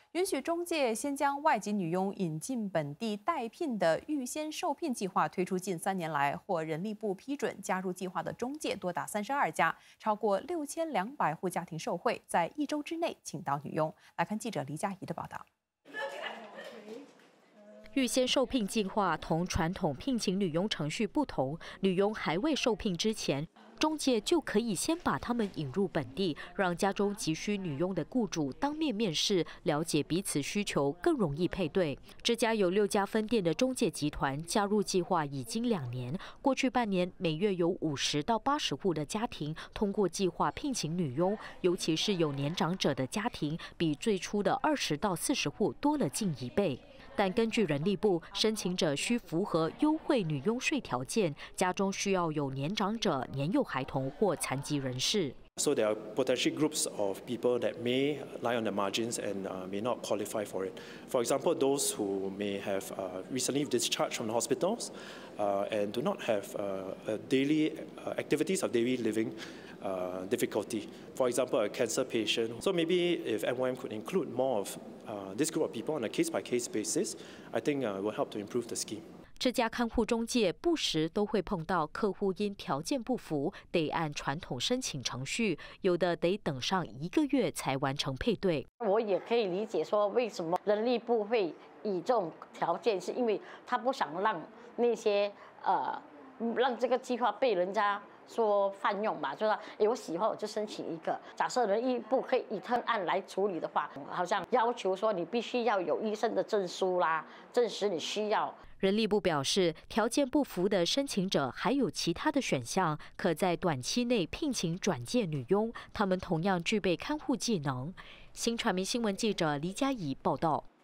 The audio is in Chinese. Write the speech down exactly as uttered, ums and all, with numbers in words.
允许中介先将外籍女佣引进本地待聘的预先受聘计划推出近三年来，获人力部批准加入计划的中介多达三十二家，超过六千两百户家庭受惠，在一周之内请到女佣。来看记者黎佳怡的报道。 预先受聘计划同传统聘请女佣程序不同，女佣还未受聘之前，中介就可以先把她们引入本地，让家中急需女佣的雇主当面面试，了解彼此需求，更容易配对。这家有六家分店的中介集团加入计划已经两年，过去半年每月有五十到八十户的家庭通过计划聘请女佣，尤其是有年长者的家庭，比最初的二十到四十户多了近一倍。 但根据人力部，申请者需符合优惠女佣税条件，家中需要有年长者、年幼孩童或残疾人士。 So there are potential groups of people that may lie on the margins and uh, may not qualify for it. For example, those who may have uh, recently discharged from the hospitals uh, and do not have uh, a daily uh, activities of daily living uh, difficulty. For example, a cancer patient. So maybe if M O M could include more of uh, this group of people on a case-by-case basis, I think uh, will help to improve the scheme. 这家看护中介不时都会碰到客户因条件不符，得按传统申请程序，有的得等上一个月才完成配对。 我也可以理解说，为什么人力部会以这种条件，是因为他不想让那些呃让这个计划被人家说泛用吧，就说哎，我喜欢我就申请一个。假设人力部可以以特案来处理的话，好像要求说你必须要有医生的证书啦，证实你需要。 人力部表示，条件不符的申请者还有其他的选项，可在短期内聘请转介女佣，他们同样具备看护技能。新传媒新闻记者黎佳怡报道。